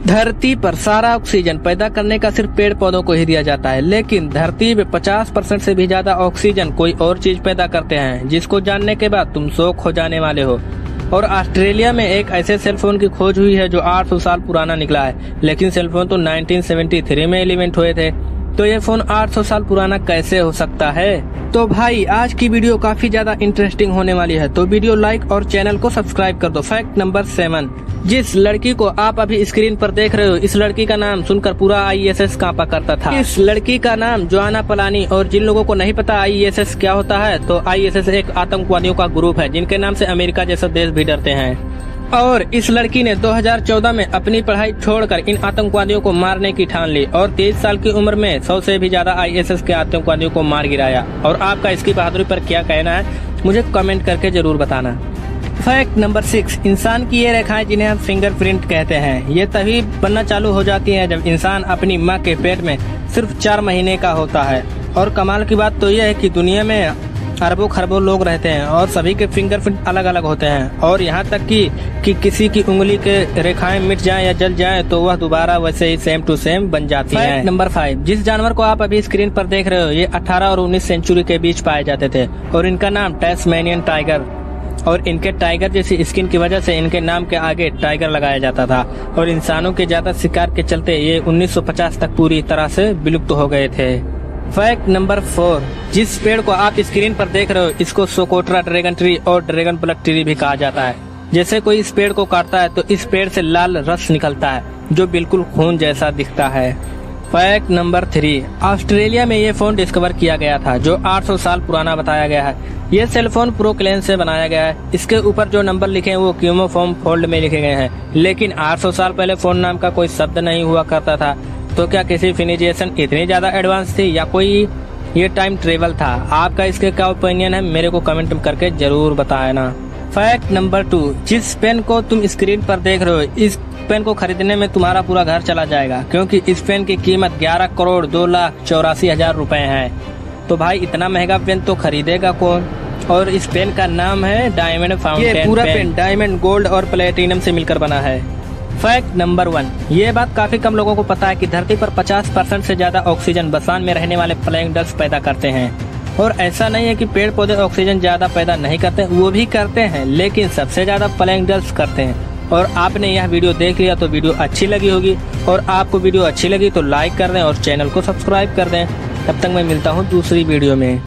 धरती पर सारा ऑक्सीजन पैदा करने का सिर्फ पेड़ पौधों को ही दिया जाता है, लेकिन धरती पे 50% से भी ज्यादा ऑक्सीजन कोई और चीज पैदा करते हैं, जिसको जानने के बाद तुम शॉक हो जाने वाले हो। और ऑस्ट्रेलिया में एक ऐसे सेलफोन की खोज हुई है जो 800 साल पुराना निकला है, लेकिन सेलफोन तो 1973 में इन्वेंट हुए थे। तो ये फोन 800 साल पुराना कैसे हो सकता है? तो भाई आज की वीडियो काफी ज्यादा इंटरेस्टिंग होने वाली है, तो वीडियो लाइक और चैनल को सब्सक्राइब कर दो। फैक्ट नंबर 7, जिस लड़की को आप अभी स्क्रीन पर देख रहे हो, इस लड़की का नाम सुनकर पूरा ISS कांपा करता था। इस लड़की का नाम जोआना पलानी। और जिन लोगों को नहीं पता ISS क्या होता है, तो ISS एक आतंकवादियों का ग्रुप है जिनके नाम से अमेरिका जैसा देश भी डरते हैं। और इस लड़की ने 2014 में अपनी पढ़ाई छोड़कर इन आतंकवादियों को मारने की ठान ली और 23 साल की उम्र में 100 से भी ज्यादा ISS के आतंकवादियों को मार गिराया। और आपका इसकी बहादुरी पर क्या कहना है, मुझे कमेंट करके जरूर बताना। फैक्ट नंबर 6, इंसान की ये रेखाएं जिन्हें हम फिंगरप्रिंट कहते हैं, ये तभी बनना चालू हो जाती हैं जब इंसान अपनी माँ के पेट में सिर्फ 4 महीने का होता है। और कमाल की बात तो यह है कि दुनिया में अरबों खरबों लोग रहते हैं और सभी के फिंगरप्रिंट अलग अलग होते हैं। और यहाँ तक कि किसी की उंगली के रेखाएं मिट जाएं या जल जाएं तो वह दोबारा वैसे ही सेम टू सेम बन जाती है। नंबर 5, जिस जानवर को आप अभी स्क्रीन पर देख रहे हो, ये 18 और 19 सेंचुरी के बीच पाए जाते थे और इनका नाम टैस्मेनियन टाइगर। और इनके टाइगर जैसी स्किन की वजह से इनके नाम के आगे टाइगर लगाया जाता था। और इंसानों के ज्यादा शिकार के चलते ये 1950 तक पूरी तरह से विलुप्त हो गए थे। फैक्ट नंबर 4, जिस पेड़ को आप स्क्रीन पर देख रहे हो, इसको सोकोट्रा ड्रैगन ट्री और ड्रैगन ब्लड ट्री भी कहा जाता है। जैसे कोई इस पेड़ को काटता है तो इस पेड़ से लाल रस निकलता है जो बिल्कुल खून जैसा दिखता है। फैक्ट नंबर 3, ऑस्ट्रेलिया में ये फोन डिस्कवर किया गया था जो 800 साल पुराना बताया गया है। ये सेलफोन प्रोक्लेन से बनाया गया है। इसके ऊपर जो नंबर लिखे हैं वो क्यूमोफोम फोल्ड में लिखे गए हैं, लेकिन 800 साल पहले फोन नाम का कोई शब्द नहीं हुआ करता था। तो क्या किसी सिविलाइजेशन इतनी ज्यादा एडवांस थी या कोई ये टाइम ट्रेवल था? आपका इसके क्या ओपिनियन है, मेरे को कमेंट करके जरूर बताना। फैक्ट नंबर 2, जिस पेन को तुम स्क्रीन पर देख रहे हो, इस पेन को खरीदने में तुम्हारा पूरा घर चला जाएगा, क्योंकि इस पेन की कीमत 11 करोड़ 2,84,000 रुपए है। तो भाई इतना महंगा पेन तो खरीदेगा कौन? और इस पेन का नाम है डायमंड फाउंटेन। ये पूरा पेन डायमंड, गोल्ड और प्लेटिनम से मिलकर बना है। फैक्ट नंबर 1, ये बात काफी कम लोगों को पता है कि धरती पर 50% से ज्यादा ऑक्सीजन बसान में रहने वाले फ्लाइंग डस्ट पैदा करते हैं। और ऐसा नहीं है कि पेड़ पौधे ऑक्सीजन ज्यादा पैदा नहीं करते, वो भी करते हैं, लेकिन सबसे ज्यादा फ्लाइंग डस्ट करते हैं। और आपने यह वीडियो देख लिया तो वीडियो अच्छी लगी होगी, और आपको वीडियो अच्छी लगी तो लाइक कर दें और चैनल को सब्सक्राइब कर दें। तब तक मैं मिलता हूँ दूसरी वीडियो में।